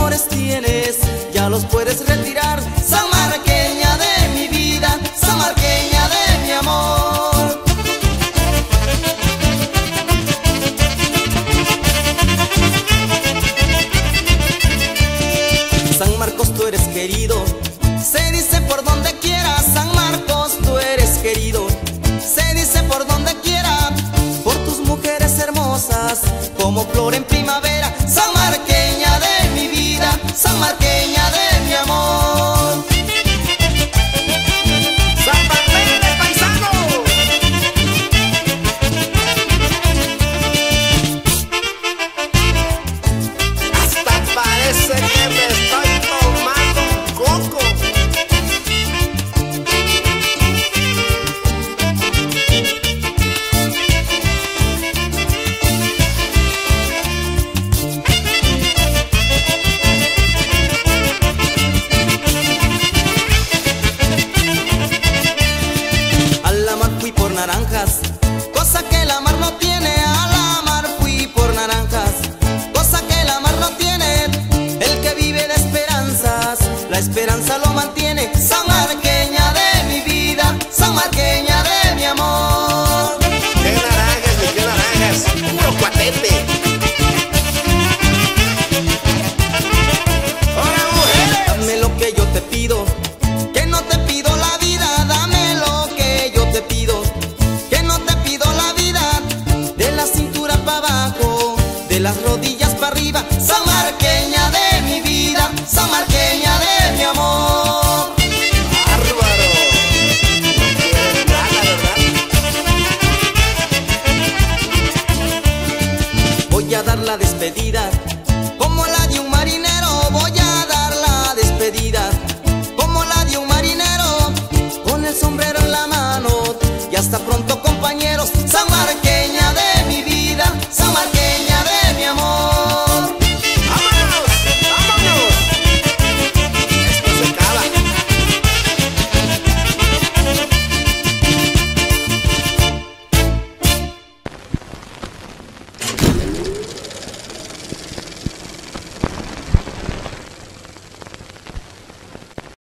amores tienes, ya los puedes retirar. Sanmarqueña de mi vida, sanmarqueña de mi amor. San Marcos, tú eres querido, se dice por donde quiera. San Marcos, tú eres querido, se dice por donde quiera, por tus mujeres hermosas como flor en primavera. Sanmarqueña de mi vida, sanmarqueña de mi amor. ¡San Bartele, paisano! Hasta parece que me estoy tomando un coco. A la mar fui por naranjas, cosa que la mar no tiene. A la mar fui por naranjas, cosa que la mar no tiene. El que vive de esperanzas, la esperanza lo mantiene.